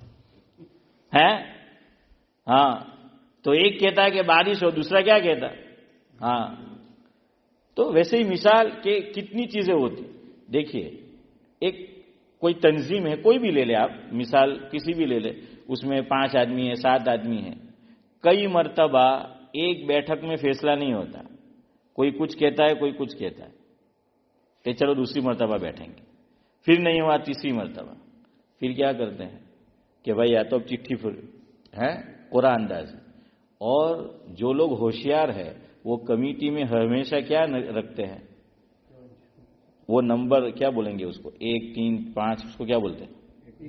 ہے، ہاں تو ایک کہتا ہے کہ بارش ہو، دوسرا کیا کہتا؟ ہاں تو ویسے ہی مثال کہ کتنی چیزیں ہوتی۔ دیکھیے ایک کوئی تنظیم ہے، کوئی بھی لے لے آپ مثال، کسی بھی لے لے، اس میں پانچ آدمی ہیں، سات آدمی ہیں، کئی مرتبہ ایک بیٹھک میں فیصلہ نہیں ہوتا، کوئی کچھ کہتا ہے کوئی کچھ کہتا ہے کہ چلو دوسری مرتبہ بیٹھیں گے، پھر نہیں ہوا تیسری مرتبہ، پھر کیا کرتے ہیں کہ بھائی یا تو اب چٹھی پھر ہے قرآن انداز۔ اور جو لوگ ہوشیار ہے وہ کمیٹی میں ہمیشہ کیا رکھتے ہیں؟ وہ نمبر کیا بولیں گے اس کو؟ ایک تین پانچ، اس کو کیا بولتے ہیں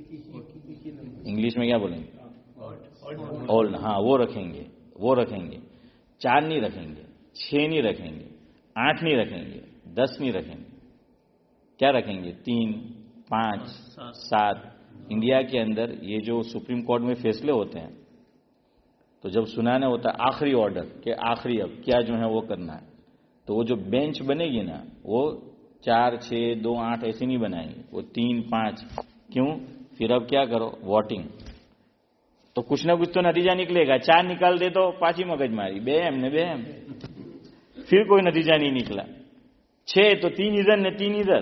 انگلش میں؟ کیا بولیں گے؟ اولڈ، ہاں وہ رکھیں گے، وہ رکھیں گے۔ چار نہیں رکھیں گے، چھ نہیں رکھیں گے، آٹھ نہیں رکھیں گے، دس نہیں رکھیں گے، کیا رکھیں گے؟ تین، پانچ، سات۔ انڈیا کے اندر یہ جو سپریم کورٹ میں فیصلے ہوتے ہیں تو جب سنانا ہوتا ہے آخری آرڈر کہ آخری اب کیا جو ہے وہ کرنا ہے، تو وہ جو بینچ بنے گی نا وہ چار چھ دو آٹھ ایسے نہیں بنائیں گے، وہ تین پانچ۔ کیوں؟ پھر اب کیا کرو؟ ووٹنگ، تو کچھ نہ کچھ تو نتیجہ نکلے گا۔ چار نکال دے تو پانچ ہی مگج ماری، بے ہم نے بے ہم، پھر کوئی نتیجہ نہیں نکلا۔ چھ تو تین ادھر نے تین ادھر۔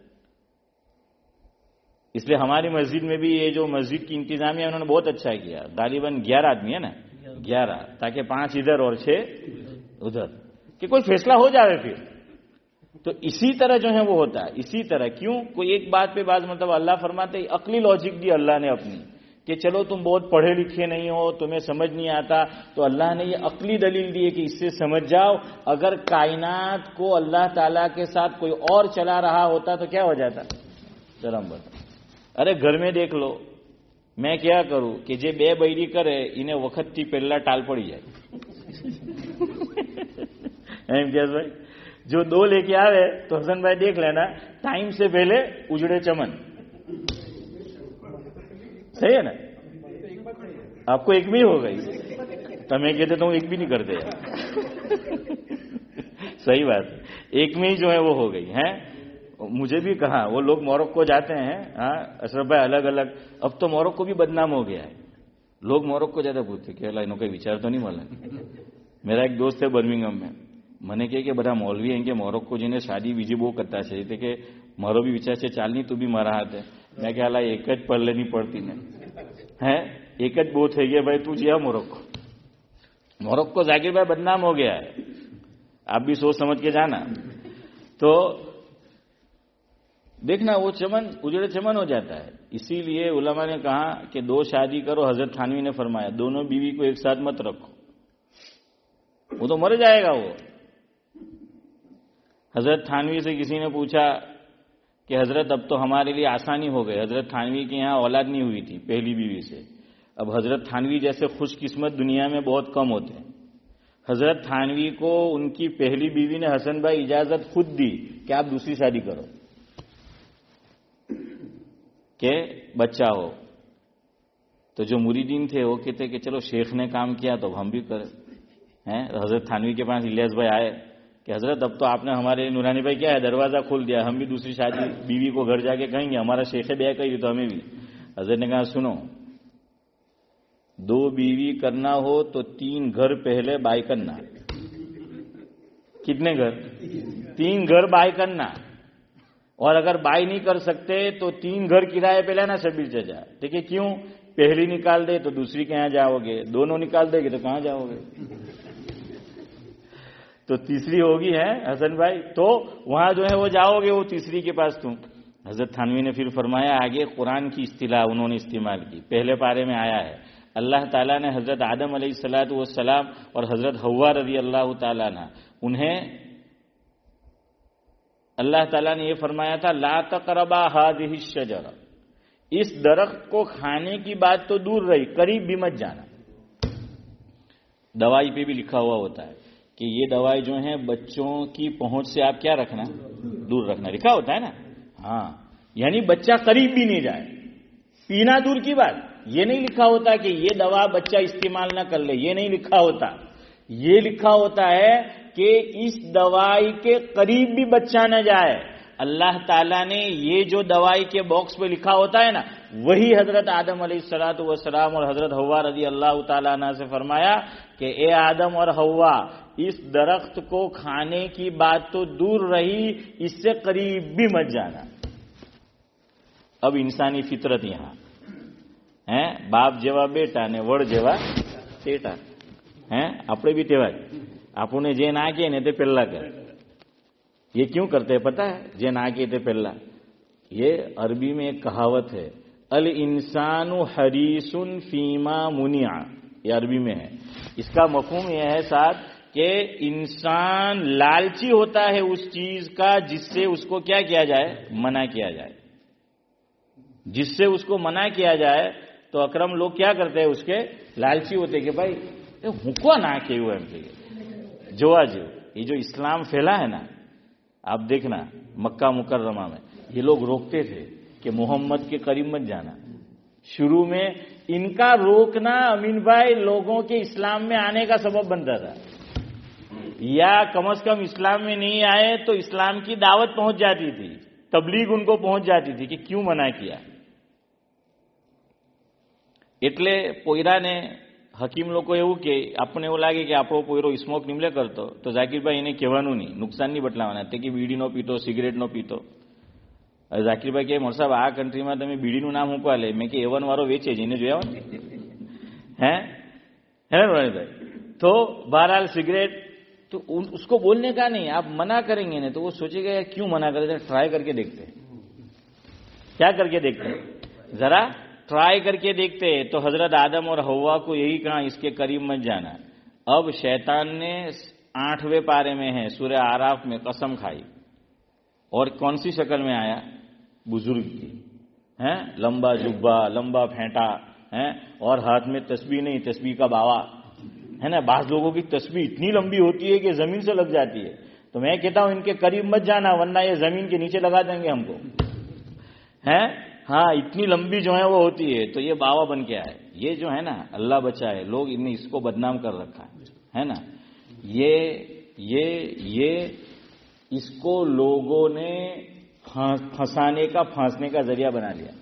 اس لیے ہماری مسجد میں بھی یہ جو مسجد کی انتظامیہ انہوں نے بہت اچھا کیا، غالباً گیارہ آدمی ہے نا، گیارہ، تاکہ پانچ ادھر اور چھ ادھر، کہ کوئی فیصلہ ہو جائے پھر۔ تو اسی طرح جو ہے وہ ہوتا ہے، اسی طرح۔ کیوں؟ کوئی ایک بات پہ بعض مطلب اللہ فرماتے ہیں عقلی لاجک دی اللہ نے اپنی، کہ چلو تم بہت پڑھے لکھے نہیں ہو، تمہیں سمجھ نہیں آتا، تو اللہ نے یہ عقلی دلیل دی ہے کہ اس سے سمجھ جاؤ اگر کائنات کو اللہ تعالیٰ کے ساتھ کوئی اور چلا رہا ہوتا تو کیا ہو جاتا؟ ذرا بتا۔ ارے گھر میں دیکھ لو، મેં ક્યાં કરું કે જે બે બૈરી કરે એને વખતથી પહેલા ટાલ પડી જાય. એમ કે ભાઈ જો દો લેકે આવે તો हसन भाई देख लेना टाइम से पहले उजड़े चमन. सही है ना? आपको एक भी हो गई. तमें कहते तो एक भी नहीं करते यार. सही बात. एक में ही जो है वो हो गई है. मुझे भी कहा वो लोग मोरक्को जाते हैं. हाँ अशरफ भाई अलग अलग. अब तो मोरक्को भी बदनाम हो गया है. लोग मोरक्को जाते पूछते कि अल्लाह इन्हों कोई विचार तो नहीं माला. मेरा एक दोस्त है बर्मिंगम में. મને કહે કે બધા મૌલવી એમ કે મોરક્કો જઈને શાદી બીજી બહુ કરતા છે એટલે કે મારો બી વિચાર છે ચાલની તું બી મારા હાથે. મેં કે હાલા એક જ પડલેની પડતી ને હે એક જ બહુ થઈ ગયા ભાઈ તું જ્યાં મોરક્કો. मोरक्को जाकिर भाई बदनाम हो गया है. आप भी सोच समझ के जाना. तो देखना वो चमन उजड़े चमन हो जाता है. इसीलिए उलमा ने कहा कि दो शादी करो. हजरत थानवी ने फरमाया दोनों बीवी को एक साथ मत रखो, वो तो मर जाएगा. वो हजरत थानवी से किसी ने पूछा कि हजरत अब तो हमारे लिए आसानी हो गई. हजरत थानवी के यहाँ औलाद नहीं हुई थी पहली बीवी से. अब हजरत थानवी जैसे खुशकिस्मत दुनिया में बहुत कम होते हैं. हजरत थानवी को उनकी पहली बीवी ने हसन भाई इजाजत खुद दी कि आप दूसरी शादी करो कि बच्चा हो. तो जो मुरीदीन थे वो कहते कि चलो शेख ने काम किया तो हम भी करें. हैं हजरत थानवी के पास इलियास भाई आए कि हजरत अब तो आपने हमारे नूरानी भाई क्या है दरवाजा खोल दिया, हम भी दूसरी शादी बीवी को घर जाके कहेंगे हमारा शेख ब्याह कही तो हमें भी. हजरत ने कहा सुनो, दो बीवी करना हो तो तीन घर पहले बाय करना. कितने घर? तीन घर बाय करना. और अगर बाय नहीं कर सकते तो तीन घर किराए पे लेना शबीर चचा. ठीक है? क्यों? पहली निकाल दे तो दूसरी के यहां जाओगे, दोनों निकाल देगे तो कहां जाओगे? तो तीसरी होगी है हसन भाई, तो वहां जो है वो जाओगे वो तीसरी के पास तुम. हजरत थानवी ने फिर फरमाया आगे कुरान की इस्तिलाह उन्होंने इस्तेमाल की. पहले पारे में आया है अल्लाह ताला ने हजरत आदम अलैहिस्सलातु वस्सलाम और हजरत हव्वा रज़ी अल्लाह ताला अन्हा उन्हें अल्लाह ताला ने यह फरमाया था ला तक़रबा हाज़िहि शजरा, इस दरख्त को खाने की बात तो दूर रही, करीब भी मत जाना. दवाई पे भी लिखा हुआ होता है कि ये दवाई जो है बच्चों की पहुंच से आप क्या रखना, दूर रखना. लिखा होता है ना. हाँ यानी बच्चा करीब भी नहीं जाए. पीना दूर की बात, ये नहीं लिखा होता कि ये दवा बच्चा इस्तेमाल ना कर ले, ये नहीं लिखा होता. ये लिखा होता है कि इस दवाई के करीब भी बच्चा न जाए. अल्लाह ताला ने ये जो दवाई के बॉक्स पे लिखा होता है ना, वही हजरत आदम अलैहिस्सलातु वस्सलाम और हजरत हव्वा रज़ी अल्लाह ताला अन्हा से फरमाया कि ए आदम और हव्वा, इस दरख्त को खाने की बात तो दूर रही, इससे करीब भी मत जाना. अब इंसानी फितरत यहां है, बाप जेवा बेटा ने वड़ जेवा टेटा है. આપણે भी તેવા આપણને જે ના કહે ને તે પહેલા કરે. ये क्यों करते हैं पता है? जे ना के थे पहला. ये अरबी में एक कहावत है अल इंसानु हरीसुन फीमा मुनिया. ये अरबी में है. इसका मफहूम यह है साथ कि इंसान लालची होता है उस चीज का जिससे उसको क्या किया जाए, मना किया जाए. जिससे उसको मना किया जाए तो अकरम लोग क्या करते हैं, उसके लालची होते कि भाई हुको ना केवू एम के जोआ जो ये जो इस्लाम फैला है ना, आप देखना मक्का मुकर्रमा में ये लोग रोकते थे कि मोहम्मद के करीब मत जाना. शुरू में इनका रोकना अमीन भाई लोगों के इस्लाम में आने का सबब बनता था. या कम से कम इस्लाम में नहीं आए तो इस्लाम की दावत पहुंच जाती थी, तबलीग उनको पहुंच जाती थी कि क्यों मना किया. એટલે પોયરાને હકીમ લોકો એવું કે આપણને એવું લાગે કે આપણો પોયરો સ્મોક નિમલે કરતો તો ઝાકીરભાઈ એને કહેવાનું નહીં, નુકસાન નહીં બટલાવાના. તે કે બીડી નો પીતો, સિગરેટ નો પીતો. ઝાકીરભાઈ કે મોર સાહેબ આ કન્ટ્રીમાં તમે બીડીનું નામ મૂકવા લે. મેં કે એવન વાળો વેચે છે એને જોયા है है ना भाई. तो बहरहाल सिगरेट तो उसको बोलने का नहीं, आप मना करेंगे ना तो वो सोचेगा क्यों मना करे, ट्राई करके देखते हैं. क्या करके देखते हैं, जरा ट्राई करके देखते हैं. तो हजरत आदम और हव्वा को यही कहा इसके करीब मत जाना. अब शैतान ने आठवें पारे में है सूरह आराफ में कसम खाई. और कौन सी शक्ल में आया, बुजुर्ग की ہیں لمبا جبا لمبا پھینٹا ہے اور ہاتھ میں تسبیح نہیں تسبیح کا باوا ہے نا. بعض لوگوں کی تسبیح اتنی لمبی ہوتی ہے کہ زمین سے لگ جاتی ہے. تو میں کہتا ہوں ان کے قریب مت جانا ورنہ یہ زمین کے نیچے لگا دیں گے ہم کو ہیں. ہاں اتنی لمبی جو ہے وہ ہوتی ہے. تو یہ باوا بن کے آئے. یہ جو ہے نا اللہ بچائے لوگ انہیں اس کو بدنام کر رکھا ہے نا. یہ یہ یہ اس کو لوگوں نے پھنسانے کا پھانسنے کا ذریعہ بنا لیا.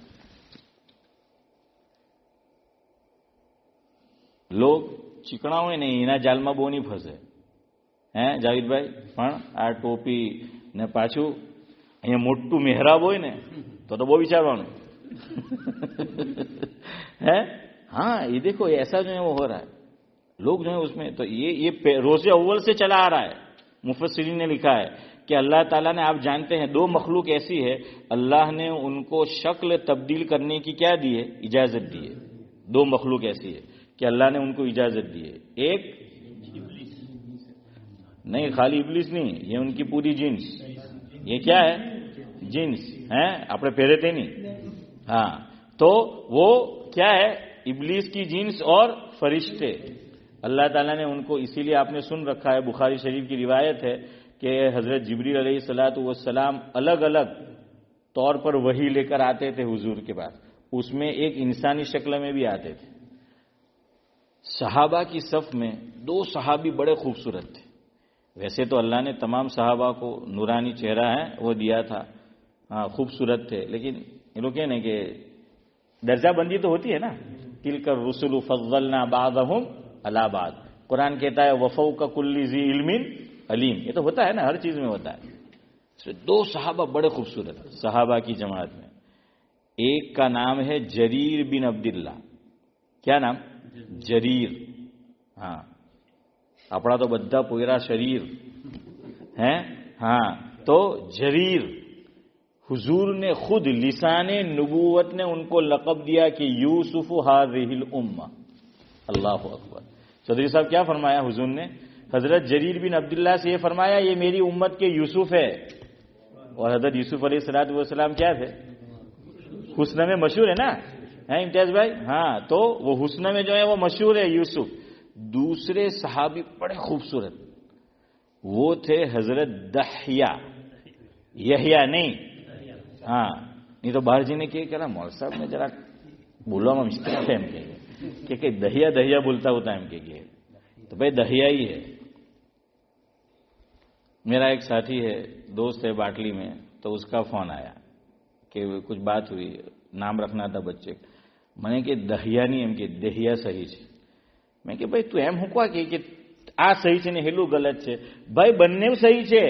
લોગ ચીકણા હોય ને એના જાલમાં બહુ નહીં ફસે હે જાવેદભાઈ. પણ આ ટોપી ને પાછું અહીંયા મોટું મહેરાબ હોય ને તો તો બહુ વિચારવાનું है. हाँ ये देखो ऐसा जो है वो हो रहा है. लोग जो है उसमें तो ये ये रोज़े अव्वल से चला आ रहा है. मुफस्सिरीन ने लिखा है कि अल्लाह ताला ने, आप जानते हैं दो मखलूक ऐसी है अल्लाह ने उनको शक्ल तब्दील करने की क्या दी है, इजाजत दी है. दो मखलूक ऐसी है कि अल्लाह ने उनको इजाजत दी है. एक नहीं खाली इब्लिस नहीं, ये उनकी पूरी जिन्स. ये क्या है जिन्स है, आपने पहरे थे नहीं. हाँ तो वो क्या है इब्लिस की जिन्स और फरिश्ते. अल्लाह ताला ने उनको, इसीलिए आपने सुन रखा है बुखारी शरीफ की रिवायत है कि हजरत जिब्रील अलैहिस्सलातु वस्सलाम अलग अलग तौर पर वही लेकर आते थे हुजूर के पास. उसमें एक इंसानी शक्ल में भी आते थे. सहाबा की सफ में दो सहाबी बड़े खूबसूरत थे. वैसे तो अल्लाह ने तमाम सहाबा को नूरानी चेहरा है वो दिया था, हाँ खूबसूरत थे. लेकिन ये लोग कहने कि दर्जा बंदी तो होती है ना. तिलकर रुसुलु फज़्ज़लना बाज़हुम अला बाज़. कुरान कहता है वफ़ौक़ कुल्ली ज़ी इल्मिन अलीम. ये तो होता है ना, हर चीज में होता है. दो सहाबा बड़े खूबसूरत सहाबा की जमात में. एक का नाम है जरीर बिन अब्दुल्ला. क्या नाम? जरीर. हाँ अपना तो बद्दा पूरा शरीर है. हाँ तो जरीर हुजूर ने खुद लिसाने नबूवत ने उनको लक़ब दिया कि यूसुफ हाज़िहिल उम्मा. अल्लाहु अकबर. चौधरी साहब क्या फरमाया हुजूर ने? हजरत जरीर बिन अब्दुल्ला से ये फरमाया ये मेरी उम्मत के यूसुफ है. और हजरत यूसुफ अलैहिस्सलातु वस्सलाम क्या थे? हुस्न में मशहूर है ना, है इम्तियाज भाई. हाँ तो वो हुस्न में जो है वो मशहूर है यूसुफ. दूसरे सहाबी बड़े खूबसूरत वो थे हजरत दहिया. यहिया नहीं, हाँ नहीं तो बाहर जी ने क्या करा मौल साहब ने जरा बोलवा में मिस्टेक है एम के कि दहिया दहिया बोलता होता है एम के. तो भाई दहिया ही है. मेरा एक साथी है, दोस्त है बाटली में, तो उसका फोन आया कि कुछ बात हुई, नाम रखना था बच्चे. मैंने कि दहिया नहीं एम के दहिया सही है. मैं कि भाई तू एम हुकवा कि आ सही है ने हेलू गलत है. भाई बन्ने सही है.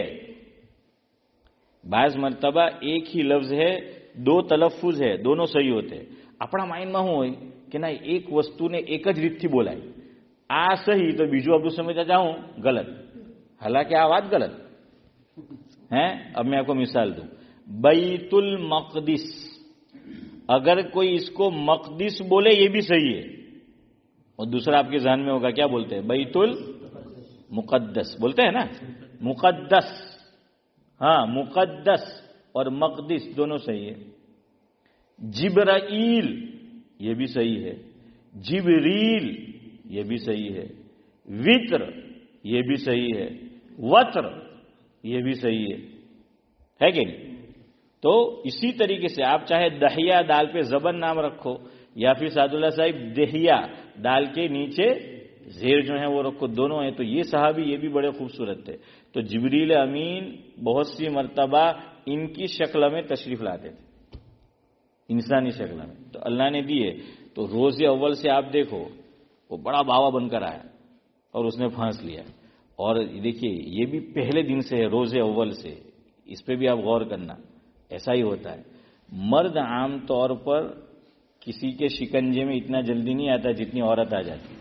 बाज मरतबा एक ही लफ्ज है, दो तलफ्फुज है, दोनों सही होते. अपना माइंड में हो कि ना एक वस्तु ने एक ज रीत थी बोलाई, आ सही तो बीजू आपको समझा जाऊं गलत. हालांकि आ बात गलत है. अब मैं आपको मिसाल दूं. बैतुल मक़दिस, अगर कोई इसको मक़दिस बोले ये भी सही है. और दूसरा आपके ज़हन में होगा क्या बोलते हैं? बैतुल मुक़द्दस बोलते हैं ना. मुक़द्दस, हाँ मुक़द्दस और मक़दिस दोनों सही है. जिब्राईल ये भी सही है. जिब्रील ये भी सही है. वित्र ये भी सही है. वत्र ये भी सही है, है कि नहीं? तो इसी तरीके से आप चाहे दहिया दाल पे जबन नाम रखो या फिर सादुल्ला साहिब दहिया दाल के नीचे जेर जो है वो रखो, दोनों है. तो ये सहाबी ये भी बड़े खूबसूरत थे. तो जिब्रील अमीन बहुत सी मर्तबा इनकी शक्ल में तशरीफ लाते थे, इंसानी शक्ल में. तो अल्लाह ने दिए. तो रोज़े अव्वल से आप देखो वो बड़ा बावा बनकर आया और उसने फांस लिया. और देखिए ये भी पहले दिन से है, रोज़े अव्वल से. इस पे भी आप गौर करना. ऐसा ही होता है. मर्द आम तौर पर किसी के शिकंजे में इतना जल्दी नहीं आता जितनी औरत आ जाती.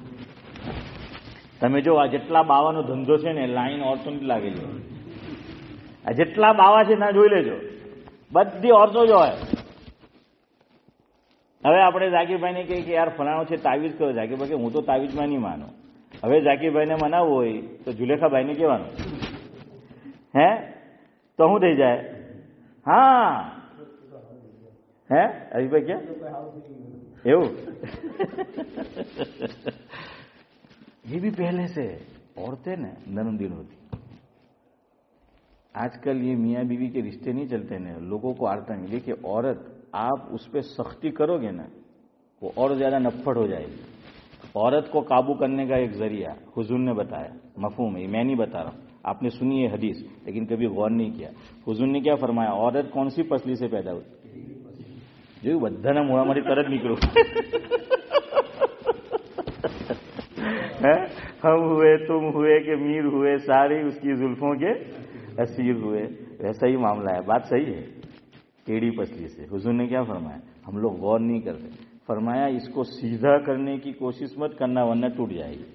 તમે જો આ જેટલા બાવાનો ધંધો છે ને લાઈન ઓરતો નથી લાગેલી. આ જેટલા બાવા છે ના જોઈ લેજો, બધી ઓરતો જ હોય. હવે આપણે ઝાકીરભાઈને કહીએ કે યાર ફલાણો છે તાવીજ કરો. ઝાકીરભાઈ કે હું તો તાવીજમાં નહીં માનું. હવે ઝાકીરભાઈને મનાવવું હોય તો જુલેખાભાઈને કહેવાનું, હે તો શું થઈ જાય? હા હે હરીભાઈ ક્યાં એવું ये भी पहले से औरतें ना नरम दिल होती. आजकल ये मियाँ बीवी के रिश्ते नहीं चलते ना, लोगों को आता नहीं. देखिए औरत आप उस पर सख्ती करोगे ना वो और ज्यादा नफ्फड़ हो जाएगी. औरत को काबू करने का एक जरिया हुजूर ने बताया, मफहूम है, मैं नहीं बता रहा हूं, आपने सुनी है हदीस लेकिन कभी गौर नहीं किया. हुजूर ने क्या फरमाया, औरत कौन सी पसली से पैदा हुई? जो बधाना मोड़ामारी तरत निकलो. हम हुए, तुम हुए कि मीर हुए, सारी उसकी जुल्फों के असीर हुए. वैसा ही मामला है. बात सही है, टेढ़ी पसली से. हुजूर ने क्या फरमाया, हम लोग गौर नहीं करते. फरमाया इसको सीधा करने की कोशिश मत करना वरना टूट जाएगी.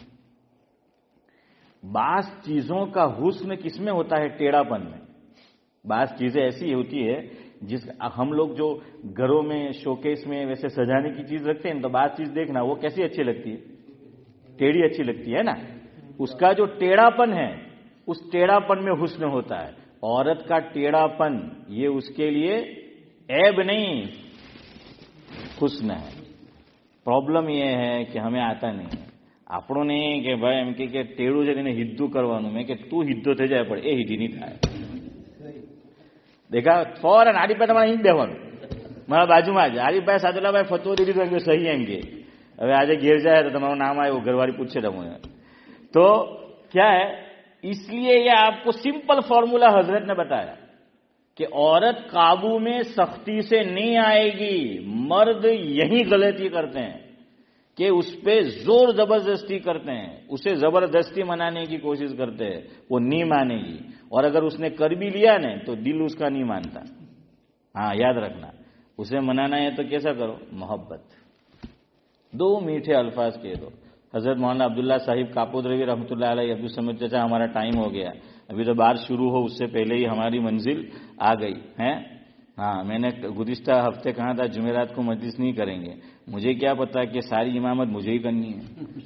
बास चीजों का हुस्न किसमें होता है? टेढ़ापन में. बास चीजें ऐसी होती है जिस हम लोग जो घरों में शोकेस में वैसे सजाने की चीज रखते हैं तो बात चीज देखना वो कैसी अच्छी लगती है? टेढ़ी अच्छी लगती है ना. उसका जो टेढ़ापन है उस टेढ़ापन में हुस्न होता है. औरत का टेढ़ापन ये उसके लिए ऐब नहीं हुस्न है. प्रॉब्लम ये है कि हमें आता नहीं है. આપણો નહીં કે ભાઈ એમ કે ટેડું છે તેને હિદ્દું કરવાનું. મેં કે તું હિદ્દો થઈ જાય પણ એ હિદ્દી નહીં થાય. દેખા ફોરન આરીફભાઈ તમારે અહીં બેવાનું મારા બાજુમાં જ આરીફભાઈ સાદુલાભાઈ ફતવો દીધી તો એમ કે સહી એમ કે હવે આજે ઘેર જાય તો તમારું નામ આવ્યું ઘરવાળી પૂછશે તમને तो क्या है, इसलिए ये आपको सिंपल फॉर्मूला हजरत ने बताया कि औरत काबू में सख्ती से नहीं आएगी. मर्द यही गलती करते हैं कि उस पे जोर जबरदस्ती करते हैं, उसे जबरदस्ती मनाने की कोशिश करते हैं, वो नहीं मानेगी. और अगर उसने कर भी लिया ना तो दिल उसका नहीं मानता. हाँ याद रखना, उसे मनाना है तो कैसा करो, मोहब्बत. दो मीठे अल्फाज कह दो. हजरत मौलाना अब्दुल्ला साहिब कापोद्रवी रहमतुल्लाह अलैह. अब्दुल समद चाचा हमारा टाइम हो गया, अभी तो बार शुरू हो उससे पहले ही हमारी मंजिल आ गई है. हाँ मैंने गुज़िश्ता हफ्ते कहा था जुमेरात को मजलिस नहीं करेंगे. मुझे क्या पता कि सारी इमामत मुझे ही करनी है.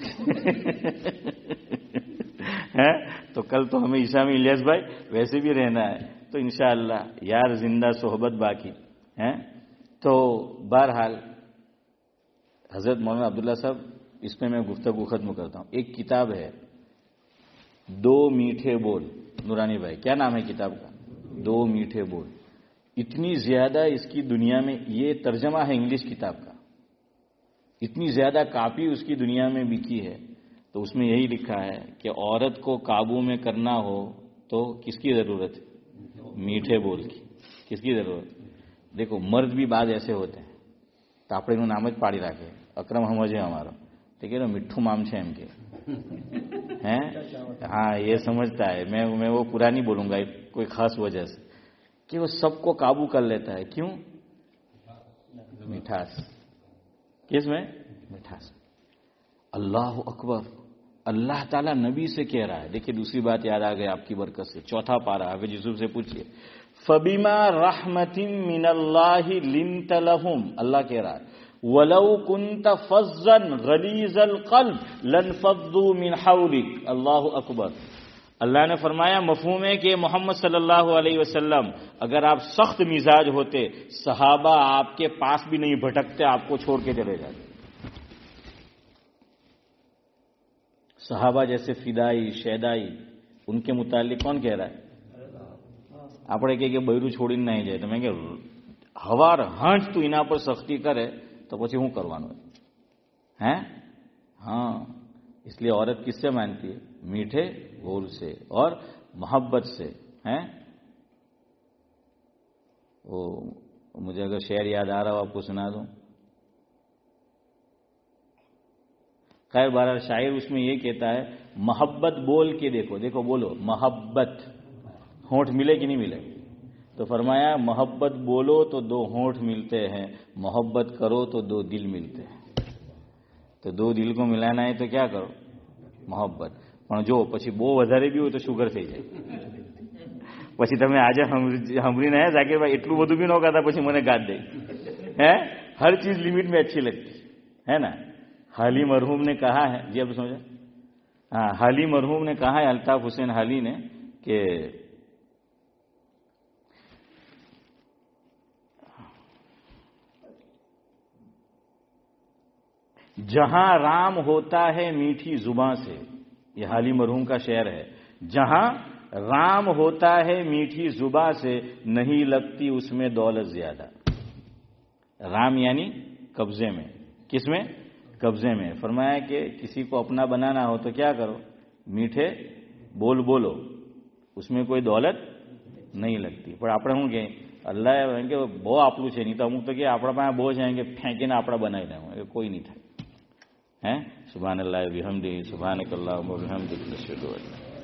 है तो कल तो हमें ईशा में इलियास भाई वैसे भी रहना है तो इंशाअल्लाह यार जिंदा सोहबत बाकी है. तो बहरहाल हजरत मौलाना अब्दुल्ला साहब इसमें मैं गुफ्तगू खत्म करता हूं. एक किताब है दो मीठे बोल, नूरानी भाई क्या नाम है किताब का? दो मीठे बोल. इतनी ज्यादा इसकी दुनिया में, ये तर्जमा है इंग्लिश किताब का, इतनी ज्यादा कापी उसकी दुनिया में बिकी है. तो उसमें यही लिखा है कि औरत को काबू में करना हो तो किसकी जरूरत है? मीठे बोल की. किसकी जरूरत? देखो मर्द भी बाद ऐसे होते हैं तो આપણે એનું નામ જ પાડી રાખે અક્રમ સમજે અમારો ठीक है ना, मिठू माम છે એમ કે हैं. हाँ ये समझता है. मैं मैं वो पूरा नहीं बोलूंगा कोई खास वजह से कि वो सबको काबू कर लेता है. क्यों? मिठास. किसमें? मिठास. अल्लाह अकबर. अल्लाह ताला नबी से कह रहा है. देखिए दूसरी बात याद आ गई आपकी बरकत से. चौथा पारा हाफिज यूसुफ से पूछिए, फबिमा रहमतिन मिनल्लाहि लिंत लहुम. अल्लाह कह रहा है वलौ कुंत फज्जन गलीजल कल्ब लनफद्दू मिन हौलिक. अल्लाह अकबर. अल्लाह ने फरमाया मफहूम है कि मोहम्मद सल्लल्लाहु अलैहि वसल्लम अगर आप सख्त मिजाज होते सहाबा आपके पास भी नहीं भटकते, आपको छोड़ के चले जाते. सहाबा जैसे फिदाई शैदाई उनके मुतालिक कौन कह रहा है? આપણે કહે કે બૈરું છોડીને નહીં જાય તો મેં કે હવાર હાંજ તું એના પર સખ્તી કરે તો પછી શું કરવાનું है? हाँ इसलिए औरत किससे मानती है? मीठे बोल से और मोहब्बत से. हैं वो मुझे अगर शेर याद आ रहा हो आपको सुना दूं. खैर बहरहाल शायर उसमें ये कहता है मोहब्बत बोल के देखो. देखो बोलो मोहब्बत, होंठ मिले कि नहीं मिले? तो फरमाया मोहब्बत बोलो तो दो होंठ मिलते हैं, मोहब्बत करो तो दो दिल मिलते हैं. तो दो दिल को मिलाना है तो क्या करो? मोहब्बत. પણ જો પછી બહુ વધારે બી હોય તો શુગર થઈ જાય. પછી તમે આજે સાંભળીને આયા જાકીરભાઈ એટલું બધું બી ન ખાતા પછી મને ગાત દે. है हर चीज लिमिट में अच्छी लगती है ना. हाली मरहूम ने कहा है, जी अब समझा. हाँ हाली मरहूम ने कहा है अल्ताफ हुसैन हाली ने कि جہاں رام ہوتا ہے میٹھی زباں سے، یہ حالی مرحوم کا شعر ہے، جہاں رام ہوتا ہے میٹھی زباں سے نہیں لگتی اس میں دولت زیادہ۔ رام یعنی قبضے میں، کس میں؟ قبضے میں۔ فرمایا کہ کسی کو اپنا بنانا ہو تو کیا کرو؟ میٹھے بول بولو، اس میں کوئی دولت نہیں لگتی۔ پر આપણે શું કહે અલ્લાહ એમ કે બહુ આપણું છે નહીં તો અમુક તો કે આપણા પાસે બહુ છે એમ કે ફેંકીને આપણે બનાવી દેવું, એ કોઈ નહીં થાય। હે સુભાન અલ્લાહ બિહમદી સુભાનક અલ્લાહુમ્મા બિહમદિક નશહદુ